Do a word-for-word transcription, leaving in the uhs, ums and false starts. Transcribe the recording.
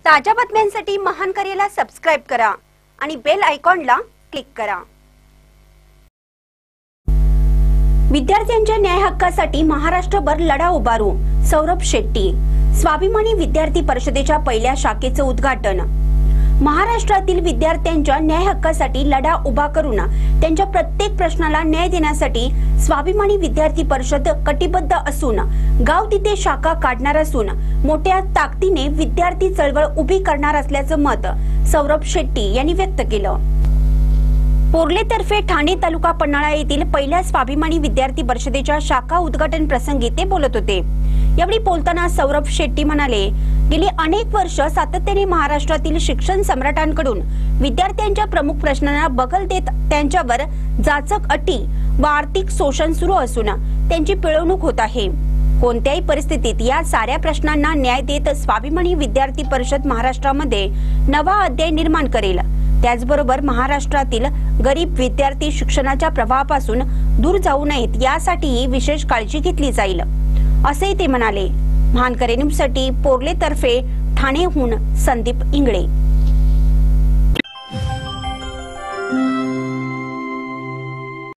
ताज्या बातम्यांसाठी महान करेला सबस्क्राइब करा आणि बेल आयकॉनला क्लिक करा। विद्यार्थ्यांच्या न्याय हक्कासाठी महाराष्ट्रभर लढा उभारू, सौरभ शेट्टी। स्वाभिमानी विद्यार्थी परिषदेच्या पहिल्या शाखेचे उद्घाटन। महाराष्ट्रातील विद्यार्थ्यांच्या न्याय हक्कासाठी लढा उभा करून त्यांच्या प्रत्येक प्रश्नाला न्याय देण्यासाठी स्वाभिमानी विद्यार्थी परिषद कटिबद्ध असून गाव तिथे शाखा काढणार असून मोठ्या ताकदीने विद्यार्थी चळवळ उभी करणार असल्याचं मत सौरभ शेट्टी यांनी व्यक्त केलं। पोर्लेतर्फे ठाणे तालुका पन्हाळा येथील पहिल्या स्वाभिमानी विद्यार्थी परिषदेच्या शाखा उद्घाटन प्रसंगी ते बोलत होते। यावेळी बोलताना सौरभ शेट्टी म्हणाले, गेली अनेक वर्ष सातत्याने महाराष्ट्रातील शिक्षण सम्राटांकडून विद्यार्थ्यांच्या प्रमुख प्रश्नांना बगल देत त्यांच्यावर जाचक अटी व आर्थिक शोषण सुरू असून त्यांची पिळवणूक होत आहे। कोणत्याही परिस्थितीत या साऱ्या प्रश्नांना न्याय देत स्वाभिमानी विद्यार्थी परिषद महाराष्ट्रामध्ये नवा अध्याय निर्माण करेल। त्याचबरोबर महाराष्ट्रातील गरीब विद्यार्थी शिक्षणाच्या प्रवाहापासून दूर जाऊ नयेत यासाठीही विशेष काळजी घेतली जाईल, असे ते म्हणाले। महान करेन्यूजसाठी पोर्लेतर्फे ठाणेहून संदीप इंगळे।